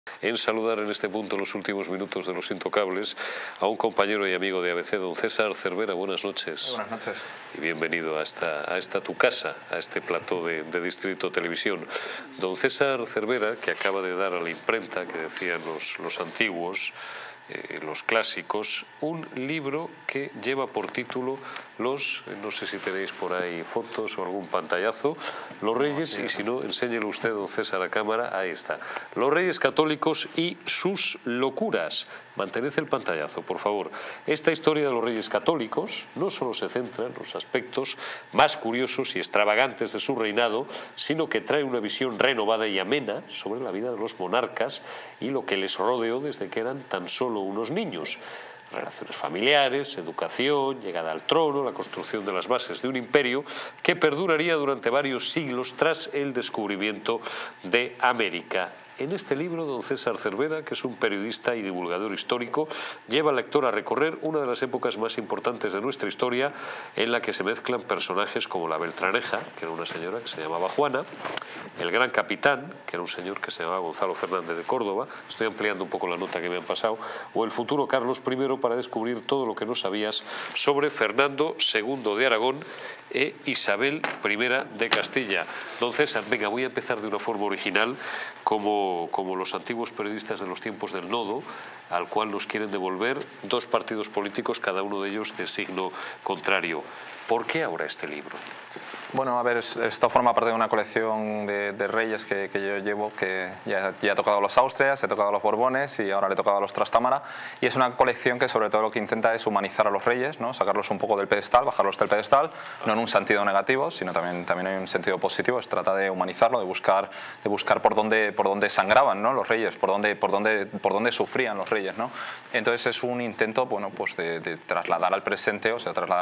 En saludar en este punto, los últimos minutos de Los Intocables, a un compañero y amigo de ABC, don César Cervera. Buenas noches. Buenas noches. Y bienvenido a esta tu casa, a este plató de Distrito Televisión. Don César Cervera, que acaba de dar a la imprenta, que decían los antiguos, los clásicos, un libro que lleva por título no sé si tenéis por ahí fotos o algún pantallazo, Los Reyes, y si no, enséñelo usted, don César, a cámara, ahí está. Los Reyes Católicos y sus locuras. Mantened el pantallazo, por favor. Esta historia de los Reyes Católicos no solo se centra en los aspectos más curiosos y extravagantes de su reinado, sino que trae una visión renovada y amena sobre la vida de los monarcas y lo que les rodeó desde que eran tan solo unos niños. Relaciones familiares, educación, llegada al trono, la construcción de las bases de un imperio que perduraría durante varios siglos tras el descubrimiento de América. En este libro, don César Cervera, que es un periodista y divulgador histórico, lleva al lector a recorrer una de las épocas más importantes de nuestra historia, en la que se mezclan personajes como la Beltraneja, que era una señora que se llamaba Juana, el Gran Capitán, que era un señor que se llamaba Gonzalo Fernández de Córdoba, estoy ampliando un poco la nota que me han pasado, o el futuro Carlos I, para descubrir todo lo que no sabías sobre Fernando II de Aragón e Isabel I de Castilla. Don César, venga, voy a empezar de una forma original, como los antiguos periodistas de los tiempos del nodo, al cual nos quieren devolver dos partidos políticos, cada uno de ellos de signo contrario. ¿Por qué ahora este libro? Bueno, a ver, esto forma parte de una colección de reyes que yo llevo, que ya he tocado a los Austrias, he tocado a los Borbones y ahora le he tocado a los Trastámara, y es una colección que sobre todo lo que intenta es humanizar a los reyes, ¿no? Sacarlos un poco del pedestal, bajarlos del pedestal, no en un sentido negativo, sino también hay un sentido positivo. Se trata de humanizarlo, de buscar por dónde sangraban, ¿no? Los reyes, por dónde sufrían los reyes, ¿no? Entonces es un intento, bueno, pues de trasladar al presente,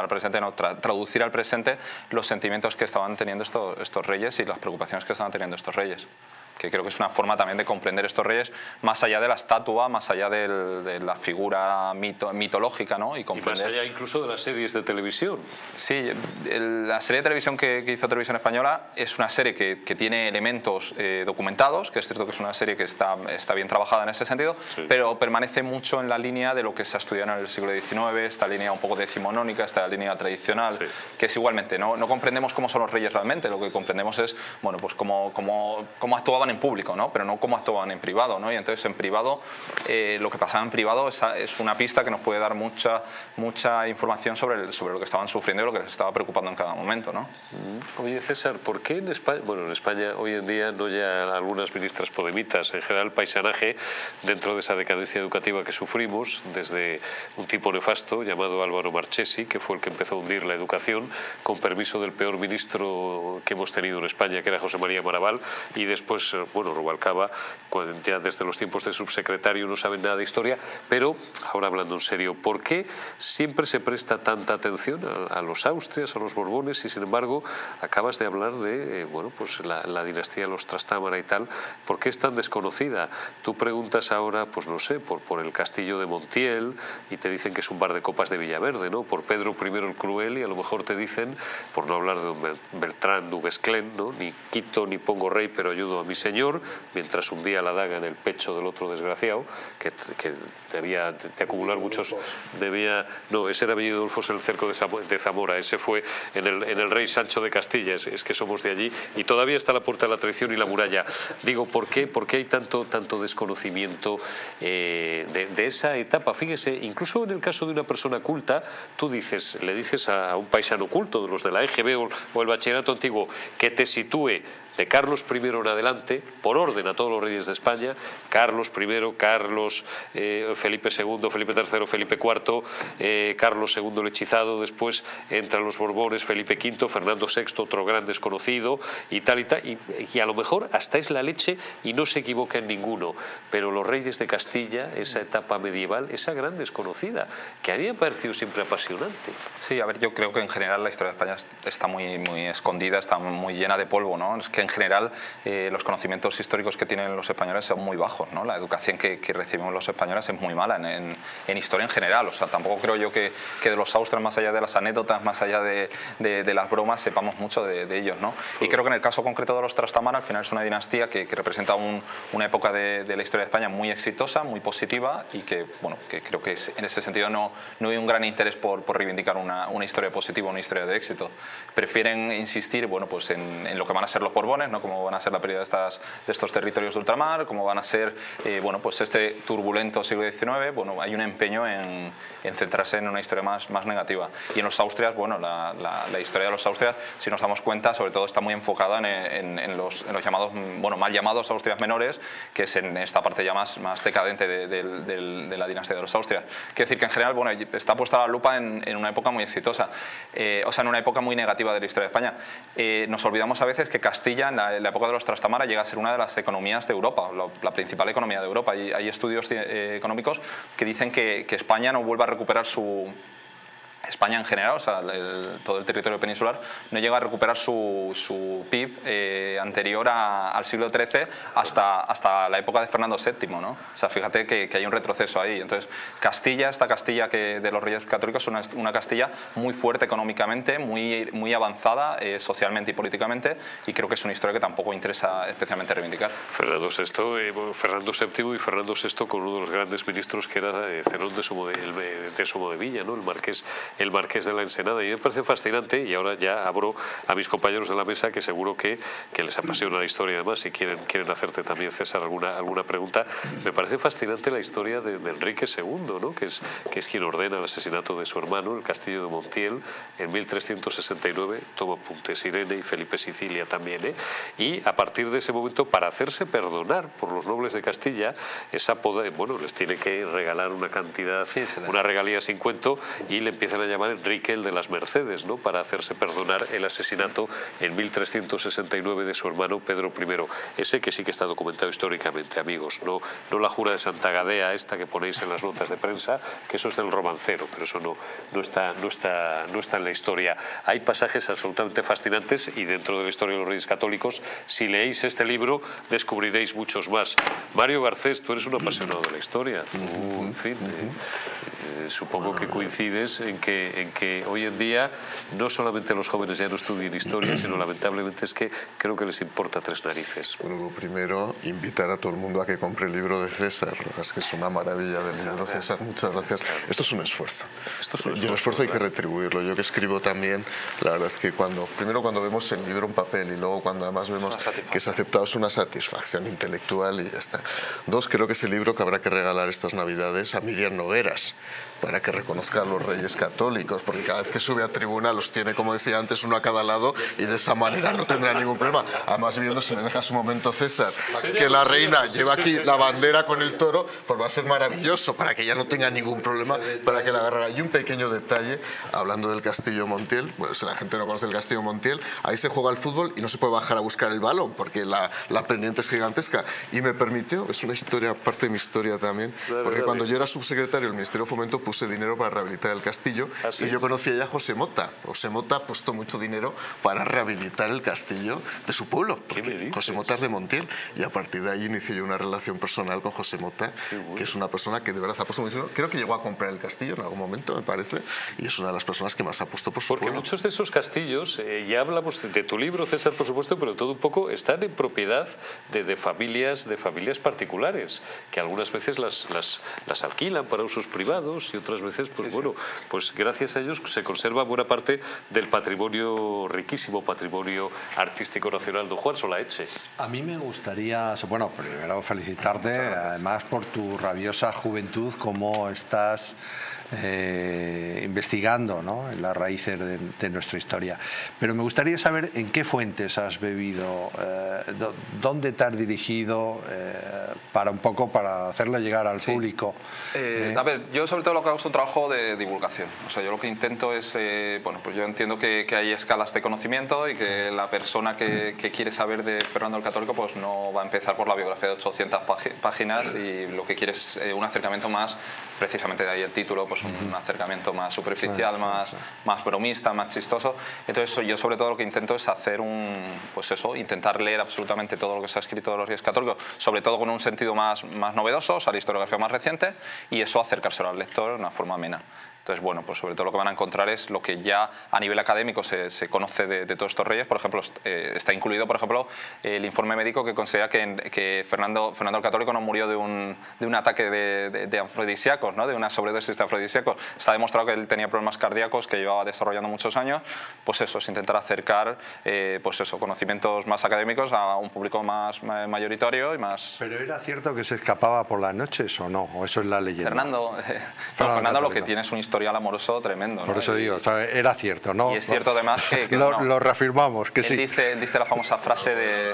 traducir al presente los sentimientos que estaban teniendo estos reyes y las preocupaciones que estaban teniendo estos reyes, que creo que es una forma también de comprender estos reyes más allá de la estatua, más allá de la figura mitológica, ¿no? Y más allá incluso de las series de televisión. Sí, la serie de televisión que hizo Televisión Española es una serie que tiene elementos documentados, que es cierto que es una serie que está bien trabajada en ese sentido, sí, pero permanece mucho en la línea de lo que se ha estudiado en el siglo XIX, esta línea un poco decimonónica, esta línea tradicional, sí, que es igualmente, no comprendemos cómo son los reyes realmente, lo que comprendemos es, bueno, pues cómo actuaban en público, ¿no? Pero no cómo actuaban en privado, ¿no? Y entonces en privado, lo que pasaba en privado es una pista que nos puede dar mucha información sobre lo que estaban sufriendo y lo que les estaba preocupando en cada momento, ¿no? Oye, César, ¿por qué en España, bueno, en España hoy en día no ya algunas ministras podemitas, en general paisanaje, dentro de esa decadencia educativa que sufrimos, desde un tipo nefasto llamado Álvaro Marchesi, que fue el que empezó a hundir la educación, con permiso del peor ministro que hemos tenido en España, que era José María Maraval, y después, bueno, Rubalcaba, ya desde los tiempos de subsecretario no saben nada de historia, pero ahora hablando en serio, ¿por qué siempre se presta tanta atención a los Austrias, a los Borbones, y sin embargo acabas de hablar de bueno, pues la dinastía de los Trastámara y tal? ¿Por qué es tan desconocida? Tú preguntas ahora, pues no sé, por el castillo de Montiel y te dicen que es un bar de copas de Villaverde, ¿no? Por Pedro I el Cruel, y a lo mejor te dicen, por no hablar de un Beltrán du Guesclin, ¿no? Ni quito ni pongo rey, pero ayudo a mi señor, mientras hundía la daga en el pecho del otro desgraciado, que debía de acumular muchos... No, ese era Adolfo el cerco de Zamora, ese fue en el rey Sancho de Castilla, es que somos de allí, y todavía está la puerta de la traición y la muralla. Digo, ¿por qué hay tanto desconocimiento de esa etapa? Fíjese, incluso en el caso de una persona culta, tú le dices a un paisano culto, de los de la EGB o el bachillerato antiguo, que te sitúe de Carlos I en adelante, por orden a todos los reyes de España, Carlos I, Carlos, Felipe II, Felipe III, Felipe IV, Carlos II el hechizado, después entran los Borbones, Felipe V, Fernando VI, otro gran desconocido, y tal, y a lo mejor hasta es la leche y no se equivoca en ninguno, pero los reyes de Castilla, esa etapa medieval, esa gran desconocida, que a mí me ha parecido siempre apasionante. Sí, a ver, yo creo que en general la historia de España está muy escondida, está muy llena de polvo, ¿no? Es que que en general los conocimientos históricos que tienen los españoles son muy bajos, ¿no? La educación que recibimos los españoles es muy mala en historia en general. O sea, tampoco creo yo que de los austrias, más allá de las anécdotas, más allá de las bromas, sepamos mucho de ellos, ¿no? Y creo que en el caso concreto de los Trastámara, al final es una dinastía que representa una época de la historia de España muy exitosa, muy positiva, y que, bueno, que creo que en ese sentido no hay un gran interés por reivindicar una historia positiva, una historia de éxito. Prefieren insistir, bueno, pues en lo que van a ser los Borbones, ¿no? Cómo van a ser la pérdida de estos territorios de ultramar, cómo van a ser, bueno, pues este turbulento siglo XIX. Bueno, hay un empeño en centrarse en una historia más negativa. Y en los Austrias, bueno, la historia de los Austrias, si nos damos cuenta, sobre todo está muy enfocada en los llamados, bueno, mal llamados Austrias menores, que es en esta parte ya más decadente de la dinastía de los Austrias. Quiero decir que en general, bueno, está puesta la lupa en una época muy exitosa, o sea, en una época muy negativa de la historia de España. Nos olvidamos a veces que Castilla, en la época de los Trastámara, llega a ser una de las economías de Europa, la principal economía de Europa. Hay estudios económicos que dicen que España no vuelve a recuperar España en general, o sea, todo el territorio peninsular, no llega a recuperar su PIB anterior al siglo XIII hasta la época de Fernando VII, ¿no? O sea, fíjate que hay un retroceso ahí. Entonces, esta Castilla de los Reyes Católicos es una Castilla muy fuerte económicamente, muy avanzada socialmente y políticamente, y creo que es una historia que tampoco interesa especialmente reivindicar. Fernando VII y Fernando VI con uno de los grandes ministros que era Zenón de Somodevilla, ¿no? El marqués de la Ensenada, y me parece fascinante, y ahora ya abro a mis compañeros de la mesa que seguro que les apasiona la historia, además, y quieren hacerte también, César, alguna pregunta. Me parece fascinante la historia de Enrique II, ¿no? que es quien ordena el asesinato de su hermano, el castillo de Montiel, en 1369, toma apuntes Irene y Felipe Sicilia también, y a partir de ese momento, para hacerse perdonar por los nobles de Castilla, bueno, les tiene que regalar una cantidad, una regalía sin cuento, y le empiezan a llamar Enrique el de las Mercedes, ¿no? Para hacerse perdonar el asesinato en 1369 de su hermano Pedro I. Ese que sí que está documentado históricamente, amigos, no la jura de Santa Gadea esta que ponéis en las notas de prensa, que eso es del romancero, pero eso no está en la historia. Hay pasajes absolutamente fascinantes, y dentro de la historia de los Reyes Católicos, si leéis este libro, descubriréis muchos más. Mario Garcés, tú eres un apasionado de la historia. En fin, supongo que coincides en que hoy en día no solamente los jóvenes ya no estudian historia, sino lamentablemente es que creo que les importa tres narices. Bueno, lo primero, invitar a todo el mundo a que compre el libro de César. Es que es una maravilla del libro, César. Muchas gracias. Esto es un esfuerzo. Y el esfuerzo hay que retribuirlo. Yo que escribo también, la verdad es que primero cuando vemos el libro en papel, y luego cuando además vemos que es aceptado, es una satisfacción intelectual, y ya está. Dos, creo que es el libro que habrá que regalar estas Navidades a Miriam Nogueras, para que reconozca a los Reyes Católicos, porque cada vez que sube a tribuna los tiene, como decía antes, uno a cada lado, y de esa manera no tendrá ningún problema. Además, viendo, si me dejas un momento, César, que la reina lleva aquí la bandera con el toro, pues va a ser maravilloso, para que ella no tenga ningún problema, para que la agarrara. Y un pequeño detalle, hablando del Castillo Montiel, bueno, si la gente no conoce el Castillo Montiel, ahí se juega al fútbol y no se puede bajar a buscar el balón, porque la pendiente es gigantesca. Y me permitió, es una historia, parte de mi historia también, porque cuando yo era subsecretario del Ministerio de Fomento, puse dinero para rehabilitar el castillo. ¿Ah, sí? Y yo conocí a José Mota. José Mota ha puesto mucho dinero para rehabilitar el castillo de su pueblo. José Mota es de Montiel, y a partir de ahí inicié yo una relación personal con José Mota, que es una persona que de verdad ha puesto mucho dinero. Creo que llegó a comprar el castillo en algún momento, me parece, y es una de las personas que más ha puesto por su pueblo. Porque muchos de esos castillos, ya hablamos de tu libro, César, por supuesto, pero todo un poco están en propiedad de familias particulares, que algunas veces las alquilan para usos privados, y otras veces, pues bueno, pues gracias a ellos se conserva buena parte del patrimonio, riquísimo patrimonio artístico nacional. Don Juan Solaeche. A mí me gustaría, bueno, primero felicitarte, además por tu rabiosa juventud, cómo estás investigando, ¿no?, en las raíces de nuestra historia. Pero me gustaría saber en qué fuentes has bebido, dónde te has dirigido, para un poco para hacerle llegar al público. A ver, yo sobre todo lo que hago es un trabajo de divulgación. O sea, yo lo que intento es, bueno, pues yo entiendo que hay escalas de conocimiento, y que la persona que quiere saber de Fernando el Católico pues no va a empezar por la biografía de 800 páginas, y lo que quiere es un acercamiento más, precisamente de ahí el título, pues pues un acercamiento más superficial, más bromista, más chistoso. Entonces yo sobre todo lo que intento es hacer pues eso, intentar leer absolutamente todo lo que se ha escrito de los Reyes Católicos, sobre todo con un sentido más novedoso, o sea, la historiografía más reciente, y eso acercárselo al lector de una forma amena. Entonces, bueno, pues sobre todo lo que van a encontrar es lo que ya a nivel académico se conoce de todos estos reyes. Por ejemplo, está incluido, por ejemplo, el informe médico que considera que Fernando el Católico no murió de un ataque de afrodisíacos, ¿no? De una sobredosis de afrodisíacos. Está demostrado que él tenía problemas cardíacos que llevaba desarrollando muchos años. Pues eso, es intentar acercar pues eso, conocimientos más académicos a un público más mayoritario y más... ¿Pero era cierto que se escapaba por las noches o no? ¿O eso es la leyenda? Fernando lo que tiene es un historial amoroso tremendo, ¿no? Por eso digo, o sea, era cierto, ¿no? Y es cierto además que lo reafirmamos, que él sí. Dice la famosa frase de...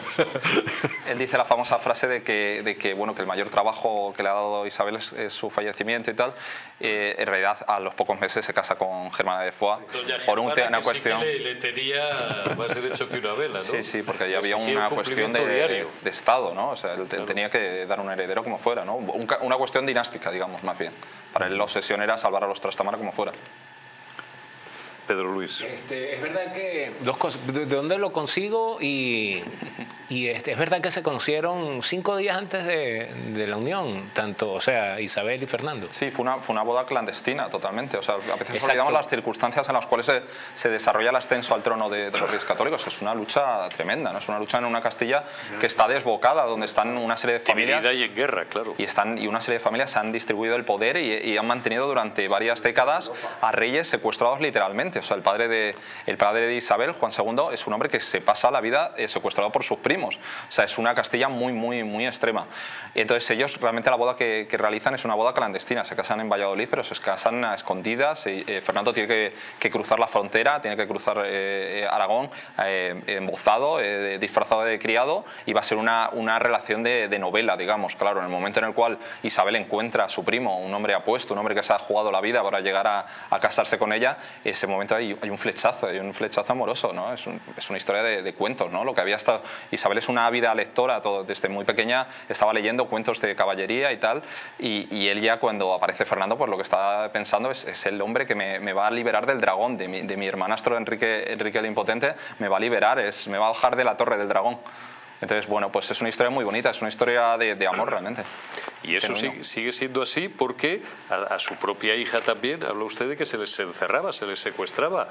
Él dice la famosa frase de que bueno, que el mayor trabajo que le ha dado Isabel es su fallecimiento y tal. En realidad, a los pocos meses se casa con Germana de Foix por una cuestión... Sí que le tenía más derecho que una vela, ¿no? Sí, porque ya había una cuestión de Estado, ¿no? O sea, él tenía que dar un heredero como fuera, ¿no? Una cuestión dinástica, digamos, más bien. Para él la obsesión era salvar a los Trastámara como fuera. Pedro Luis. Es verdad que de dónde lo consigo y es verdad que se conocieron 5 días antes de la unión, tanto, o sea, Isabel y Fernando. Sí, fue una boda clandestina totalmente. O sea, a veces olvidamos las circunstancias en las cuales se desarrolla el ascenso al trono de los Reyes Católicos. Es una lucha tremenda, ¿no? Es una lucha en una Castilla que está desbocada, donde están una serie de familias dividida y en guerra, claro. Y una serie de familias han distribuido el poder y han mantenido durante varias décadas a reyes secuestrados literalmente. O sea, el padre de Isabel, Juan II, es un hombre que se pasa la vida secuestrado por sus primos. O sea, es una Castilla muy extrema. Y entonces ellos, realmente la boda que realizan es una boda clandestina. Se casan en Valladolid, pero se casan a escondidas. Fernando tiene que cruzar la frontera, tiene que cruzar Aragón embozado, disfrazado de criado, y va a ser una relación de novela, digamos. Claro, en el momento en el cual Isabel encuentra a su primo, un hombre apuesto, un hombre que se ha jugado la vida para llegar a casarse con ella, ese momento hay un flechazo amoroso, ¿no? Es una historia de cuentos, ¿no? Lo que había estado... Isabel es una ávida lectora, desde muy pequeña estaba leyendo cuentos de caballería y tal, y él ya cuando aparece Fernando, pues lo que está pensando es el hombre que me va a liberar del dragón, de mi hermanastro Enrique el Impotente, me va a liberar, me va a bajar de la torre del dragón. Entonces, bueno, pues es una historia muy bonita, es una historia de amor realmente. Y eso sigue siendo así porque a su propia hija también, habla usted de que se les encerraba, se les secuestraba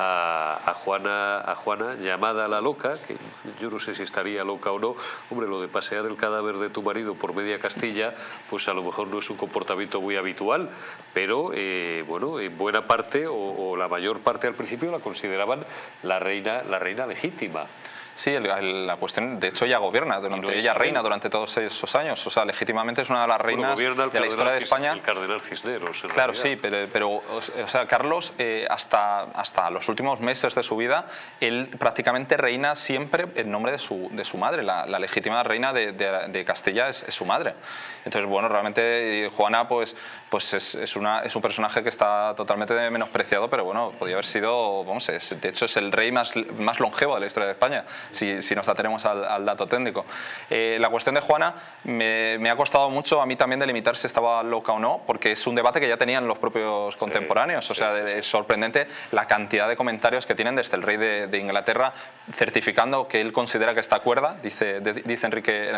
a Juana llamada la loca, que yo no sé si estaría loca o no. Hombre, lo de pasear el cadáver de tu marido por media Castilla, pues a lo mejor no es un comportamiento muy habitual, pero bueno, en buena parte o la mayor parte al principio la consideraban la reina legítima. Sí, la cuestión, de hecho ella gobierna, ella reina durante todos esos años, o sea, legítimamente es una de las reinas de la historia de España. El cardenal Cisneros. Claro, sí, pero o sea, Carlos hasta los últimos meses de su vida, él prácticamente reina siempre en nombre de su madre, la legítima reina de Castilla es su madre. Entonces, bueno, realmente Juana pues es un personaje que está totalmente menospreciado, pero bueno, podía haber sido, vamos, de hecho es el rey más longevo de la historia de España, si nos atenemos al dato técnico. La cuestión de Juana me ha costado mucho a mí también delimitar si estaba loca o no, porque es un debate que ya tenían los propios contemporáneos. O sea, es sorprendente la cantidad de comentarios que tienen desde el rey de Inglaterra certificando que él considera que está cuerda, dice Enrique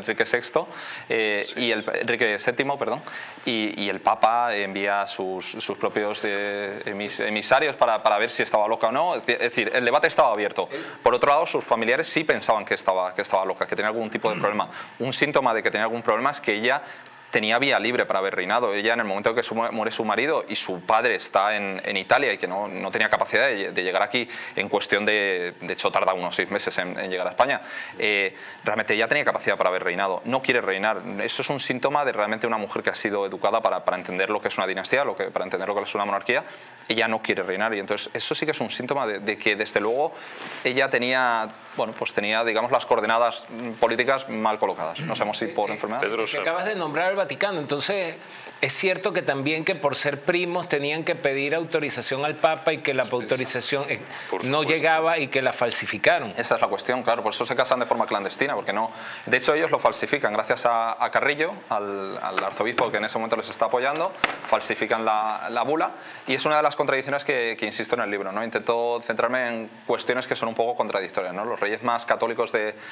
VI, y Enrique VII, perdón, y el Papa envía sus propios emisarios para ver si estaba loca o no. Es decir, el debate estaba abierto. Por otro lado, sus familiares sí pensaban que estaba loca, que tenía algún tipo de problema. Un síntoma de que tenía algún problema es que ella tenía vía libre para haber reinado. Ella, en el momento en que muere su marido y su padre está en Italia y que no tenía capacidad de llegar aquí en cuestión de hecho tarda unos 6 meses en llegar a España, realmente ella tenía capacidad para haber reinado. No quiere reinar. Eso es un síntoma de realmente una mujer que ha sido educada para entender lo que es una dinastía, para entender lo que es una monarquía. Ella no quiere reinar, y entonces eso sí que es un síntoma de que desde luego ella tenía, bueno, pues tenía, digamos, las coordenadas políticas mal colocadas. No sabemos si por enfermedad. Pedro, acabas de nombrar Vaticano. Entonces, es cierto que también que por ser primos tenían que pedir autorización al Papa y que la autorización no llegaba y que la falsificaron. Esa es la cuestión, claro, por eso se casan de forma clandestina, porque no... De hecho, ellos lo falsifican gracias a Carrillo, al arzobispo que en ese momento les está apoyando, falsifican la bula, y es una de las contradicciones que insisto en el libro, ¿no? Intento centrarme en cuestiones que son un poco contradictorias, ¿no? Los reyes más católicos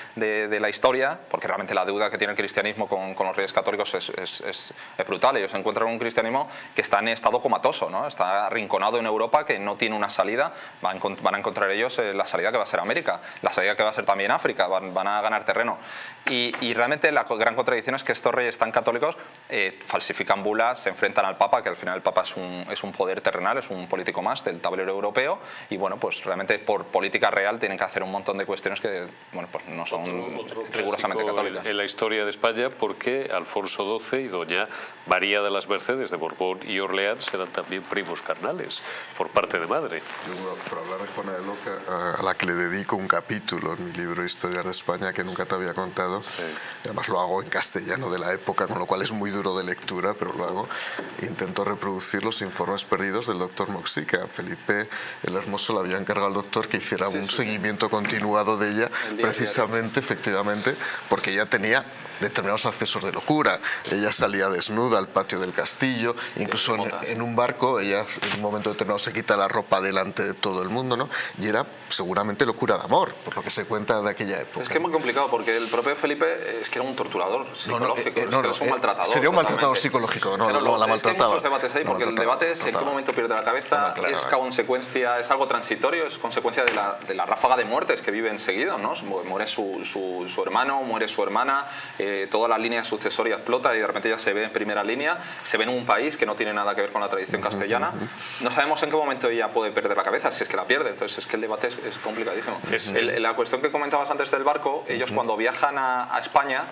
de la historia, porque realmente la deuda que tiene el cristianismo con los reyes católicos es brutal. Ellos encuentran un cristianismo que está en estado comatoso, ¿no? Está arrinconado en Europa, que no tiene una salida. Van a encontrar ellos la salida que va a ser América, la salida que va a ser también África, van a ganar terreno. Y realmente la gran contradicción es que estos reyes tan católicos falsifican bulas, se enfrentan al Papa, que al final el Papa es un poder terrenal, es un político más del tablero europeo, y bueno, pues realmente por política real tienen que hacer un montón de cuestiones que, bueno, pues no son rigurosamente católicas. En la historia de España, porque Alfonso XII y doña María de las Mercedes de Borbón y Orleans eran también primos carnales por parte de madre. Yo, por hablar de Juana de Loca, a la que le dedico un capítulo en mi libro Historias de España que nunca te había contado, sí. Además lo hago en castellano de la época, con lo cual es muy duro de lectura, pero lo hago. Intento reproducir los informes perdidos del doctor Moxey, que a Felipe el Hermoso le había encargado al doctor que hiciera un seguimiento continuado de ella, precisamente, efectivamente, porque ella tenía determinados accesos de locura. Ella salía desnuda al patio del castillo, incluso en un barco, ella en un momento determinado se quita la ropa delante de todo el mundo, ¿no? Y era seguramente locura de amor, por lo que se cuenta de aquella época. Es que es muy complicado, porque el propio Felipe es que era un torturador psicológico, es un maltratador. Sería un maltratador psicológico, no, la maltrataba. Hay muchos debates ahí, porque el debate es en qué momento pierde la cabeza, es consecuencia, es algo transitorio, es consecuencia de la ráfaga de muertes que vive enseguida, ¿no? Muere su hermano, muere su hermana, toda la línea sucesoria explota y de repente ya se ve en primera línea, se ve en un país que no tiene nada que ver con la tradición castellana. No sabemos en qué momento ella puede perder la cabeza, si es que la pierde, entonces es que el debate es complicadísimo. La cuestión que comentabas antes del barco, ellos cuando viajan a España,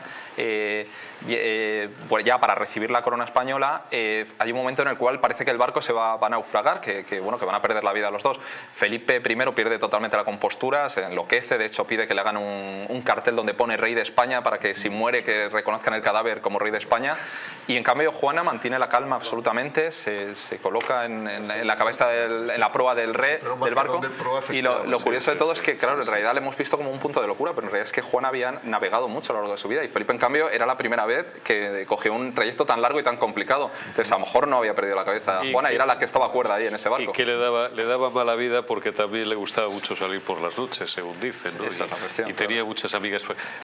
pues ya para recibir la corona española, hay un momento en el cual parece que el barco se va a naufragar, que van a perder la vida los dos. Felipe I pierde totalmente la compostura, se enloquece, de hecho pide que le hagan un cartel donde pone Rey de España para que si muere que reconozcan el cadáver como Rey de España, y en cambio Juana mantiene la calma absolutamente, se coloca en la cabeza, en la proa del barco, y lo curioso de todo es que, claro, en realidad le hemos visto como un punto de locura, pero en realidad es que Juana había navegado mucho a lo largo de su vida, y Felipe en cambio era la primera vez que cogió un trayecto tan largo y tan complicado, entonces a lo mejor no había perdido la cabeza Juana y era la que estaba cuerda ahí en ese barco. Y que le daba mala vida porque también le gustaba mucho salir por las noches, según dicen, ¿no? Esa es la cuestión, y tenía muchas amigas.